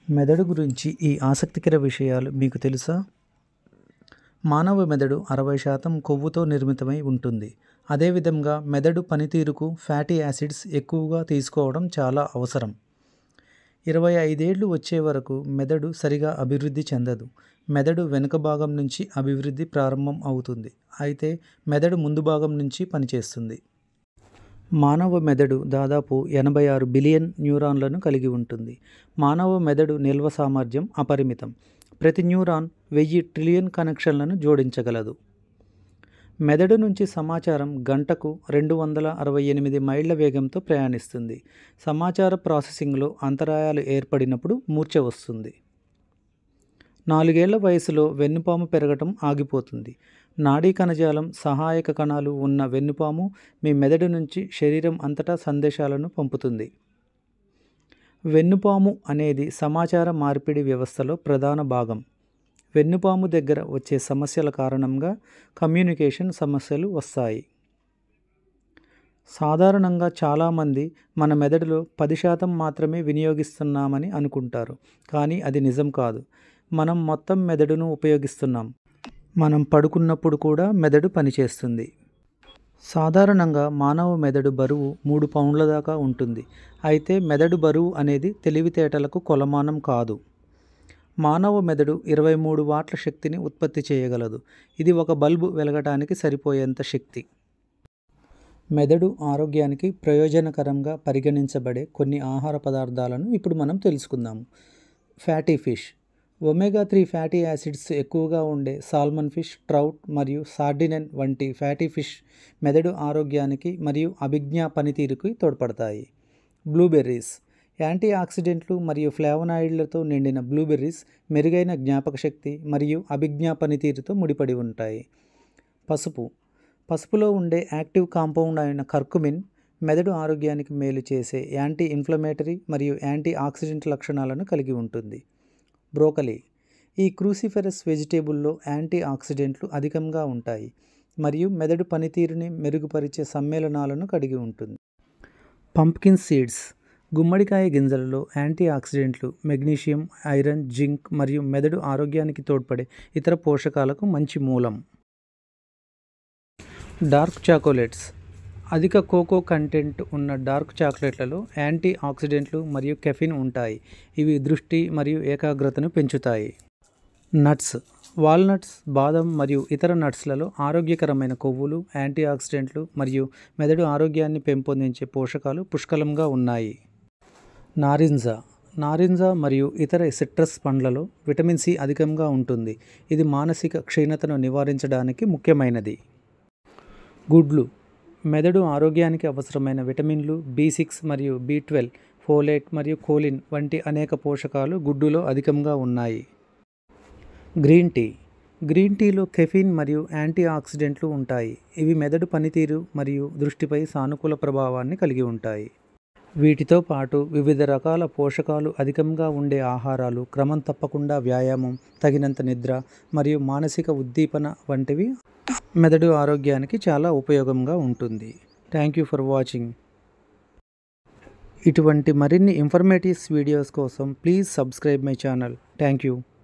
మెదడు గురించి ఈ ఆసక్తికర విషయాలు మీకు తెలుసా? మానవ మెదడు 60% కొవ్వుతో నిర్మితమై ఉంటుంది. అదేవిధంగా మెదడు పనితీరుకు ఫ్యాటీ యాసిడ్స్ ఎక్కువగా తీసుకోవడం చాలా అవసరం. 25 ఏళ్ళు వచ్చే వరకు మెదడు సరిగా అభివృద్ధి చెందదు. మెదడు వెనుక భాగం నుంచి అభివృద్ధి ప్రారంభం అవుతుంది. అయితే మెదడు ముందు భాగం నుంచి పనిచేస్తుంది. మానవ మెదడు దాదాపు 86 బిలియన్ న్యూరాన్లను కలిగి ఉంటుంది. మానవ మెదడు నిల్వ సామర్థ్యం అపరిమితం. ప్రతి న్యూరాన్ 1000 ట్రిలియన్ కనెక్షన్లను జోడించగలదు. మెదడు నుంచి సమాచారం గంటకు 268 మైళ్ళ వేగంతో ప్రయాణిస్తుంది. సమాచార ప్రాసెసింగ్లో అంతరాయాలు ఏర్పడినప్పుడు మూర్ఛ వస్తుంది. 4 ఏళ్ల వయసులో వెన్నుపాము పెరగటం ఆగిపోతుంది. నాడీ కణజాలం సహాయక కణాలు ఉన్న వెన్నుపాము మీ మెదడు నుంచి శరీరం అంతటా సందేశాలను పంపుతుంది. వెన్నుపాము అనేది సమాచార మార్పిడి వ్యవస్థలో ప్రధాన భాగం. వెన్నుపాము దగ్గర వచ్చే సమస్యల కారణంగా కమ్యూనికేషన్ సమస్యలు వస్తాయి. సాధారణంగా చాలామంది మన మెదడులో 10% మాత్రమే వినియోగిస్తున్నామని అనుకుంటారు. కానీ అది నిజం కాదు. మనం మొత్తం మెదడును ఉపయోగిస్తున్నాం. మనం పడుకున్నప్పుడు కూడా మెదడు పనిచేస్తుంది. సాధారణంగా మానవ మెదడు బరువు 3 పౌండ్ల దాకా ఉంటుంది. అయితే మెదడు బరువు అనేది తెలివితేటలకు కొలమానం కాదు. మానవ మెదడు 23 వాట్ల శక్తిని ఉత్పత్తి చేయగలదు. ఇది ఒక బల్బు వెలగటానికి సరిపోయేంత శక్తి. మెదడు ఆరోగ్యానికి ప్రయోజనకరంగా పరిగణించబడే కొన్ని ఆహార పదార్థాలను ఇప్పుడు మనం తెలుసుకుందాము. Fatty fish. ఒమేగా-3 ఫ్యాటీ యాసిడ్స్ ఎక్కువగా ఉండే సాల్మన్ ఫిష్, ట్రౌట్ మరియు సార్డినైన్ వంటి ఫ్యాటీ ఫిష్ మెదడు ఆరోగ్యానికి మరియు అభిజ్ఞా పనితీరుకి తోడ్పడతాయి. బ్లూబెర్రీస్. యాంటీ ఆక్సిడెంట్లు మరియు ఫ్లావనాయిడ్లతో నిండిన బ్లూబెర్రీస్ మెరుగైన జ్ఞాపకశక్తి మరియు అభిజ్ఞా పనితీరుతో ముడిపడి ఉంటాయి. పసుపు. పసుపులో ఉండే యాక్టివ్ కాంపౌండ్ అయిన కర్కుమిన్ మెదడు ఆరోగ్యానికి మేలు చేసే యాంటీ ఇన్ఫ్లమేటరీ మరియు యాంటీ ఆక్సిడెంట్ లక్షణాలను కలిగి ఉంటుంది. బ్రోకలీ. ఈ క్రూసిఫెరస్ వెజిటేబుల్లో యాంటీ ఆక్సిడెంట్లు అధికంగా ఉంటాయి మరియు మెదడు పనితీరుని మెరుగుపరిచే సమ్మేళనాలను కలిగి ఉంటుంది. Pumpkin seeds. గుమ్మడికాయ గింజలలో యాంటీ ఆక్సిడెంట్లు, మెగ్నీషియం, ఐరన్, జింక్ మరియు మెదడు ఆరోగ్యానికి తోడ్పడే ఇతర పోషకాలకు మంచి మూలం. Dark chocolates. అధిక కోకో కంటెంట్ ఉన్న డార్క్ చాక్లెట్లలో యాంటీ ఆక్సిడెంట్లు మరియు కెఫిన్ ఉంటాయి. ఇవి దృష్టి మరియు ఏకాగ్రతను పెంచుతాయి. నట్స్. వాల్నట్స్, బాదం మరియు ఇతర నట్స్లలో ఆరోగ్యకరమైన కొవ్వులు, యాంటీ ఆక్సిడెంట్లు మరియు మెదడు ఆరోగ్యాన్ని పెంపొందించే పోషకాలు పుష్కలంగా ఉన్నాయి. నారింజ. నారింజ మరియు ఇతర సిట్రస్ పండ్లలో విటమిన్ సి అధికంగా ఉంటుంది. ఇది మానసిక క్షీణతను నివారించడానికి ముఖ్యమైనది. గుడ్లు. మెదడు ఆరోగ్యానికి అవసరమైన విటమిన్లు B6 మరియు B12, ఫోలేట్ మరియు కోలిన్ వంటి అనేక పోషకాలు గుడ్డులో అధికంగా ఉన్నాయి. Green tea. గ్రీన్ టీలో కెఫీన్ మరియు యాంటీ ఆక్సిడెంట్లు ఉంటాయి. ఇవి మెదడు పనితీరు మరియు దృష్టిపై సానుకూల ప్రభావాన్ని కలిగి ఉంటాయి. వీటితో పాటు వివిధ రకాల పోషకాలు అధికంగా ఉండే ఆహారాలు, క్రమం తప్పకుండా వ్యాయామం, తగినంత నిద్ర మరియు మానసిక ఉద్దీపన వంటివి మెదడు ఆరోగ్యానికి చాలా ఉపయోగంగా ఉంటుంది. Thank you for watching. ఇటువంటి మరిన్ని ఇన్ఫర్మేటివ్ వీడియోస్ కోసం please subscribe my channel. Thank you.